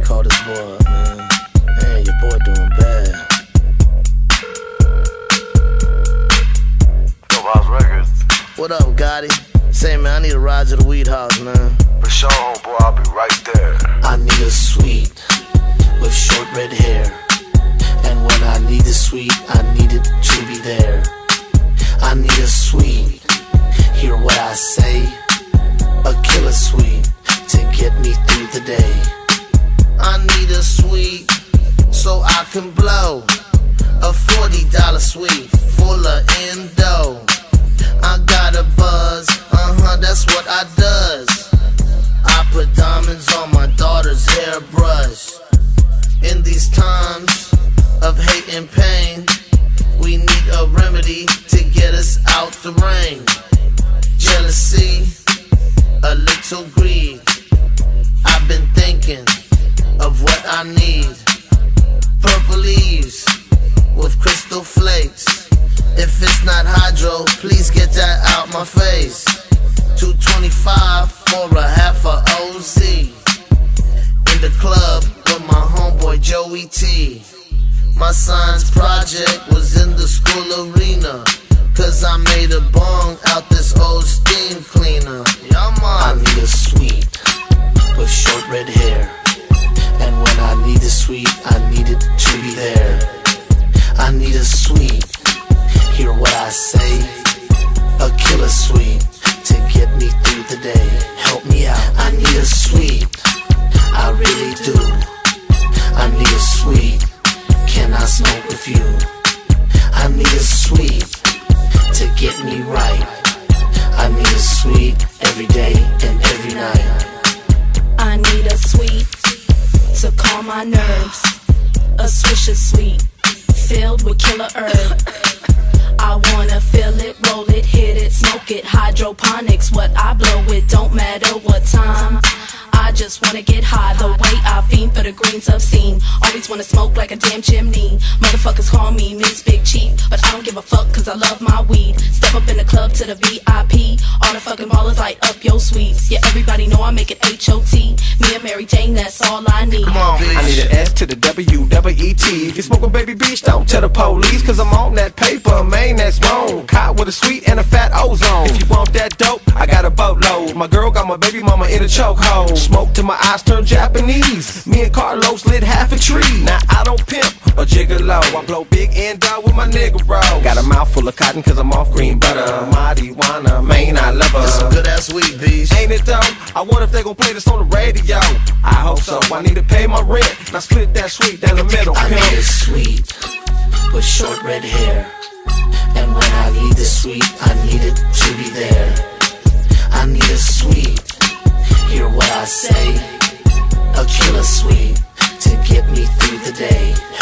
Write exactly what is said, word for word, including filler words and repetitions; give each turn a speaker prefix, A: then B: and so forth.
A: call this boy up, man. Man, your boy doing bad.
B: Dope House Records.
A: What up, Gotti? Say, man, I need a ride to the weed house, man.
B: For sure, homeboy, I'll be right there.
A: I need a sweet with short red hair. And when I need the sweet, I need it to be there. I need a sweet, hear what I say. A killer sweet to get me through the day. I need a sweet so I can blow. A forty dollar sweet full of endo. I got a buzz, uh-huh, that's what I does. I put diamonds on my daughter's hairbrush. In these times of hate and pain, we need a remedy to get us out the rain. Jealousy, a little greed. I've been thinking of what I need. Purple leaves with crystal flakes. If it's not hydro, please get that out my face. two twenty-five for a half a O Z. In the club with my homeboy Joey T. My science project was in the school arena, cause I made a bong out this old steam cleaner. Yeah, man. I need a sweet with short red hair. And when I need the sweet, I need it to be there. I need a sweet, hear what I say. A killer sweet to get me through the day. Help me out. I need a sweet, I really do. I need a sweet, can I smoke with you? I need a sweet to get me right. I need a sweet every day and every night.
C: I need a sweet to calm my nerves. A swish of sweet filled with killer herb. I wanna feel it, roll it, hit it, smoke it. Hydroponics, what I blow it, don't matter what time. I just wanna get high, the way I fiend for the greens obscene. Always wanna smoke like a damn chimney. Motherfuckers call me Miss Big Chief, but I don't give a fuck cause I love my weed. Step up in the club to the V I P. All the fucking ballers light up your suites. Yeah, everybody know I make it H O T. Me and Mary Jane, that's all I need.
A: Come on, bitch.
D: I need an S to the W, W E T. If you smoking baby beach, don't tell the police, cause I'm on that paper, man, that's wrong. Caught with a sweet and a fat ozone. If you want that dope, I got a boatload. My girl got my baby mama in a chokehold. Smoke till my eyes turn Japanese. Me and Carlos lit half a tree. Now I don't pimp or gigolo. I blow big endo with my nigga bro. Got a mouthful of cotton cause I'm off green butter. Marijuana, man, I love her.
A: That's some good ass weed, beast.
D: Ain't it though? I wonder if they gon' play this on the radio. I hope so. I need to pay my rent. Now split that sweet down the middle.
A: I need a sweet with short red hair. And when I need the sweet, I need it to be there. I need a sweet, hear what I say. A killer sweet to get me through the day.